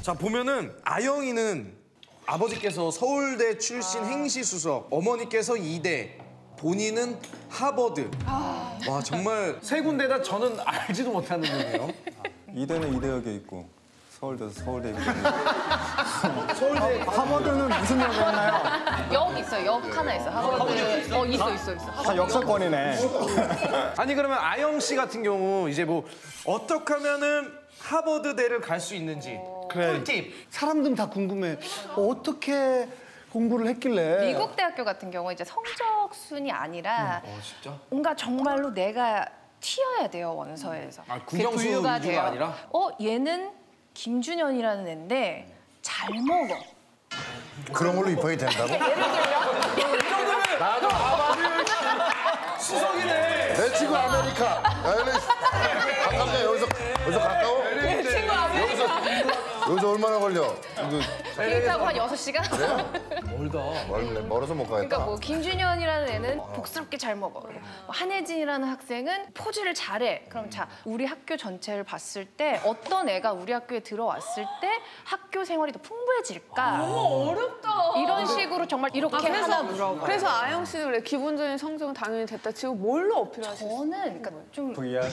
자, 보면은 아영이는 아버지께서 서울대 출신 행시수석, 어머니께서 이대, 본인은 하버드. 와, 정말 세 군데다 저는 알지도 못하는 분이에요. 이대는 이대역에 있고 서울대도 서울대에 있고. 서울대 하버드는 무슨 역이었나요? 역 있어요. 역 하나 있어. 하버드. 있어. 다 역사권이네. 아니 그러면 아영 씨 같은 경우 이제 뭐 어떻게 하면은 하버드대를 갈 수 있는지 그래. 꿀팁. 사람들은 다 궁금해. 어떻게 공부를 했길래? 미국 대학교 같은 경우 이제 성적 순이 아니라 진짜? 뭔가 정말로 내가 튀어야 돼요, 원서에서. 아, 그게 국영수 분류가 위주가 돼요. 아니라? 얘는 김준현이라는 애인데 잘 먹어. 그런 걸로 입학이 된다고? 나도 하버드 수석이네. 내 친구 아메리카. 야, 여기 가깝냐? 여기서 가까워? 내 친구 아메리카. 여기서 얼마나 걸려? 비행 타고 한 6시간? 멀어서 못 가겠다. 그러니까 뭐 김준현이라는 애는 복스럽게 잘 먹어. 뭐 한혜진이라는 학생은 포즈를 잘해. 그럼 자, 우리 학교 전체를 봤을 때 어떤 애가 우리 학교에 들어왔을 때 학교 생활이 더 풍부해질까? 어렵다. 이런 식으로 정말 이렇게 하나 물어봐. 그래서 아영 씨는 그래 기본적인 성적은 당연히 됐다 치고 뭘로 어필하셨어요? 저는 그러니까 좀 VR.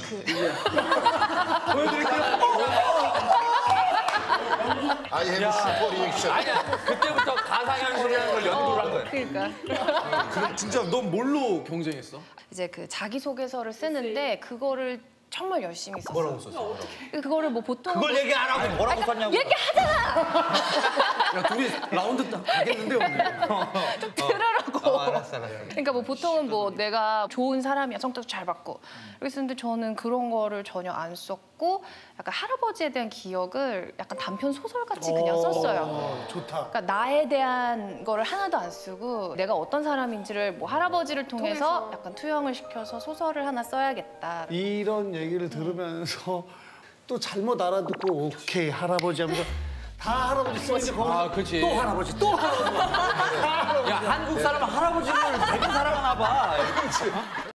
I have super reaction. 아니야, 그때부터 가상현실이라는 걸 연구를 한 거야. 그러니까 그럼 진짜 넌 뭘로 경쟁했어? 이제 그 자기소개서를 쓰는데 그거를 정말 열심히 썼어. 뭐라고 썼어? 그거를 뭐 보통 그걸 얘기 안 하고 뭐라고 썼냐고. 얘기하잖아. 야, 둘이 라운드 딱 가겠는데 오늘. 좀 들으라고. 알았어. 그러니까 뭐 보통은 뭐 내가 좋은 사람이야, 성격도 잘 받고 이렇게 쓰는데 저는 그런 거를 전혀 안 썼고 약간 할아버지에 대한 기억을 약간 단편 소설같이 그냥 썼어요. 좋다. 그러니까 나에 대한 거를 하나도 안 쓰고 내가 어떤 사람인지를 뭐 할아버지를 통해서 약간 투영을 시켜서 소설을 하나 써야겠다. 이런 얘기를 들으면서 또 잘못 알아듣고 오케이 할아버지 하면서 다 할아버지 쓰니까 거기서 그렇지. 또 할아버지 또 할아버지. 야, 한국 사람은 할아버지를 되게 사랑하나 봐.